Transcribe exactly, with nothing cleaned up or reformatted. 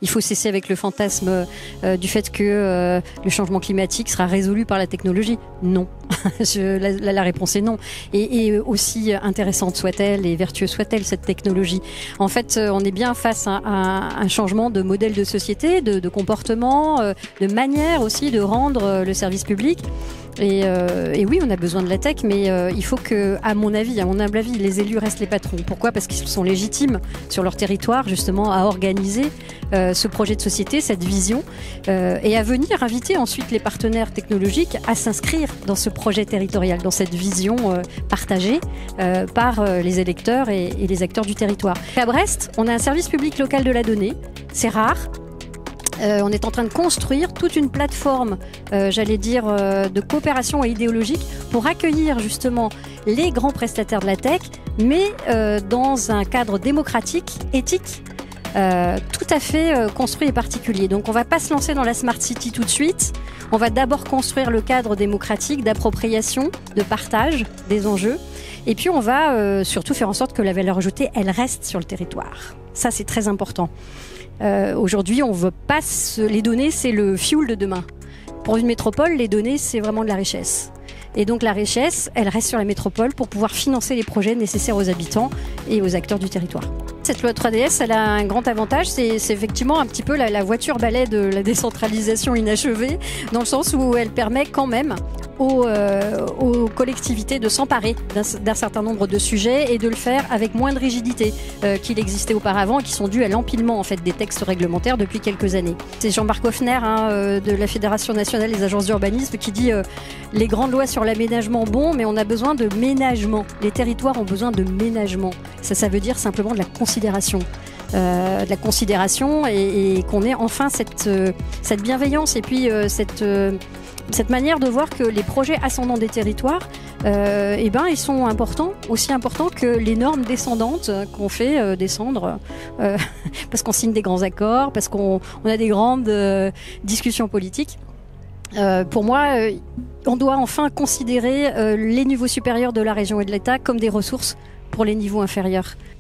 Il faut cesser avec le fantasme euh, du fait que euh, le changement climatique sera résolu par la technologie. Non. Je, la, la réponse est non. Et, et aussi intéressante soit-elle et vertueuse soit-elle, cette technologie. En fait, on est bien face à, à un changement de modèle de société, de, de comportement, euh, de manière aussi de rendre le service public. Et, euh, et oui, on a besoin de la tech, mais euh, il faut que, à mon avis, à mon humble avis, les élus restent les patrons. Pourquoi ? Parce qu'ils sont légitimes sur leur territoire, justement, à organiser euh, ce projet de société, cette vision, euh, et à venir inviter ensuite les partenaires technologiques à s'inscrire dans ce projet territorial, dans cette vision euh, partagée euh, par euh, les électeurs et, et les acteurs du territoire. À Brest, on a un service public local de la donnée. C'est rare. Euh, on est en train de construire toute une plateforme, euh, j'allais dire, euh, de coopération et idéologique pour accueillir justement les grands prestataires de la tech, mais euh, dans un cadre démocratique, éthique, euh, tout à fait euh, construit et particulier. Donc on ne va pas se lancer dans la Smart City tout de suite. On va d'abord construire le cadre démocratique d'appropriation, de partage des enjeux. Et puis on va euh, surtout faire en sorte que la valeur ajoutée, elle reste sur le territoire. Ça, c'est très important. Euh, aujourd'hui, on veut pas se... les données, c'est le fuel de demain. Pour une métropole, les données, c'est vraiment de la richesse. Et donc la richesse, elle reste sur la métropole pour pouvoir financer les projets nécessaires aux habitants et aux acteurs du territoire. Cette loi trois D S, elle a un grand avantage, c'est effectivement un petit peu la, la voiture balai de la décentralisation inachevée, dans le sens où elle permet quand même aux, euh, aux collectivités de s'emparer d'un certain nombre de sujets et de le faire avec moins de rigidité euh, qu'il existait auparavant et qui sont dus à l'empilement en fait des textes réglementaires depuis quelques années. C'est Jean-Marc Hoffner hein, euh, de la Fédération nationale des agences d'urbanisme qui dit euh, les grandes lois sur l'aménagement, bon, mais on a besoin de ménagement. Les territoires ont besoin de ménagement. Ça, ça veut dire simplement de la considération. Euh, de la considération et, et qu'on ait enfin cette, euh, cette bienveillance et puis euh, cette, euh, cette manière de voir que les projets ascendants des territoires, euh, eh ben, ils sont importants, aussi importants que les normes descendantes qu'on fait euh, descendre euh, parce qu'on signe des grands accords, parce qu'on on a des grandes euh, discussions politiques. Euh, pour moi, euh, on doit enfin considérer euh, les niveaux supérieurs de la région et de l'État comme des ressources pour les niveaux inférieurs.